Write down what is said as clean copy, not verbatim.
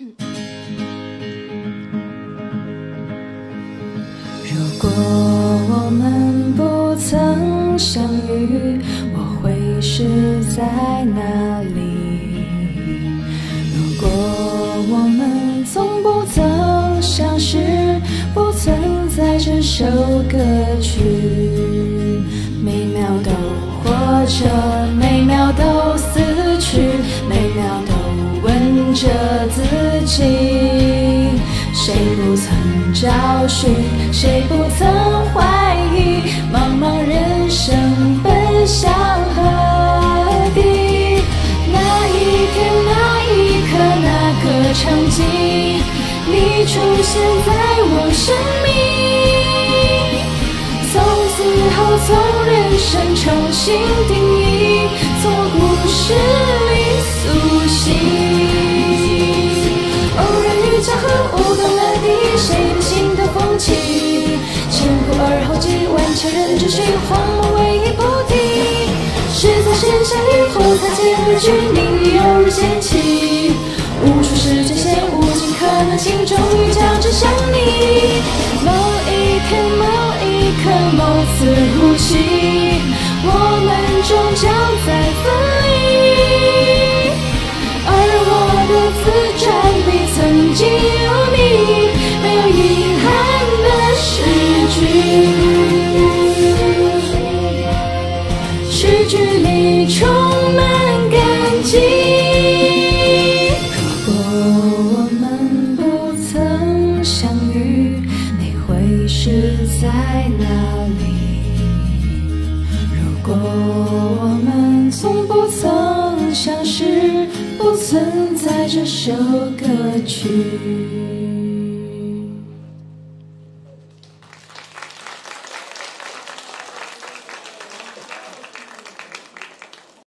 如果我们不曾相遇，我会是在哪里？如果我们从不曾相识，不存在这首歌曲，每秒都活着，每秒都死去，每秒都问着自己，谁不曾找寻，谁不曾怀疑，茫茫人生奔向何地？那一天，那一刻，那个场景，你出现在我生命，从此后从人生重新定义，从故事里苏醒。偶然与巧合舞动了地，谁的心都风起，前仆而后继，万千人追寻，荒漠唯一不停。是在深山里后擦肩而去，命运犹如剑气，无处是真线，无尽可能性，终于将指向你。某一天，某一刻，某次呼气，我们终将再分离，而我的自传比曾经有你，没有遗憾的诗句，诗句里充满感激。如果我们不曾相遇，你会是在哪里？如果我们从不曾相识，不存在这首歌曲。